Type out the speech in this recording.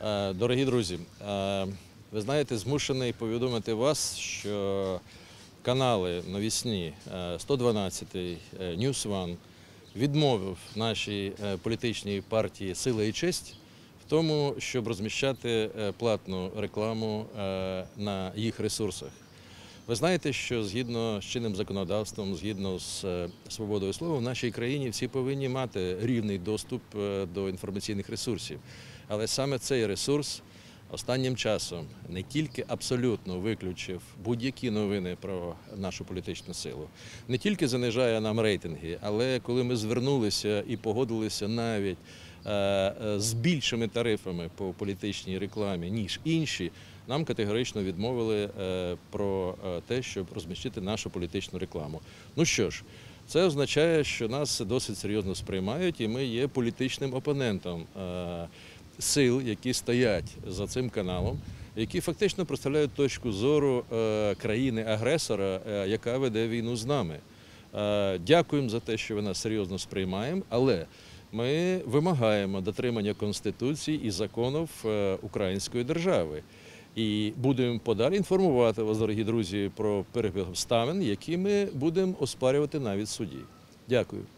Дорогі друзі, ви знаєте, змушений повідомити вас, що канали новісні 112, News One відмовив нашій політичній партії «Сила і честь» в тому, щоб розміщати платну рекламу на їх ресурсах. Ви знаєте, що згідно з чинним законодавством, згідно з свободою слова, в нашій країні всі повинні мати рівний доступ до інформаційних ресурсів. Але саме цей ресурс останнім часом не тільки абсолютно виключив будь-які новини про нашу політичну силу, не тільки занижає нам рейтинги, але коли ми звернулися і погодилися навіть з більшими тарифами по політичній рекламі, ніж інші, нам категорично відмовили про те, щоб розмістити нашу політичну рекламу. Ну що ж, це означає, що нас досить серйозно сприймають і ми є політичним опонентом сил, які стоять за цим каналом, які фактично представляють точку зору країни-агресора, яка веде війну з нами. Дякуємо за те, що ви нас серйозно сприймаємо, але ми вимагаємо дотримання Конституції і законів української держави. І будемо подалі інформувати вас, дорогі друзі, про перебіг обставин, які ми будемо оспарювати навіть в суді. Дякую.